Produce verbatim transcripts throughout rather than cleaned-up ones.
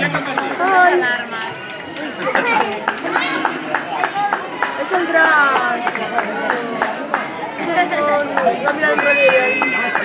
Alarma. Es el drag. Va a mirar el rodillo ahí.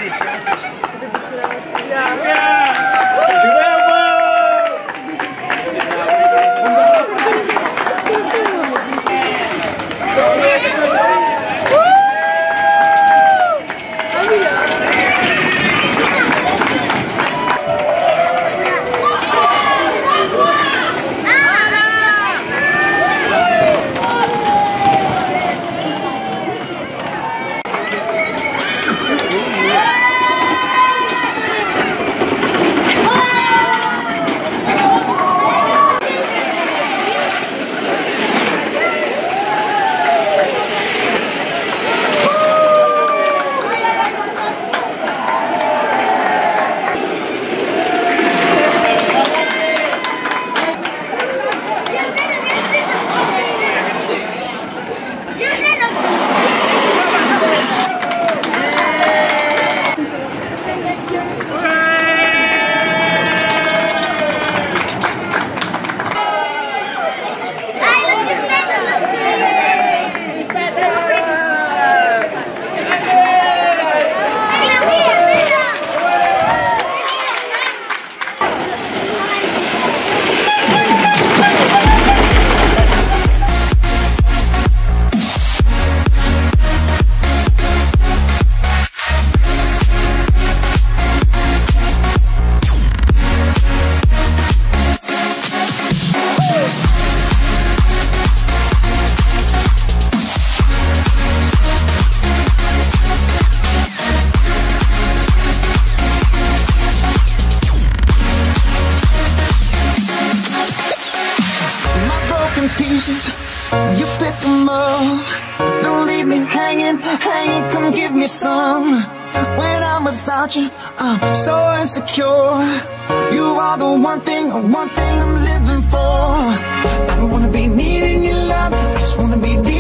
Pieces, you pick them up. Don't leave me hanging, hanging, come give me some. When I'm without you, I'm so insecure. You are the one thing, one thing I'm living for. I don't wanna be needing your love, I just wanna be deep.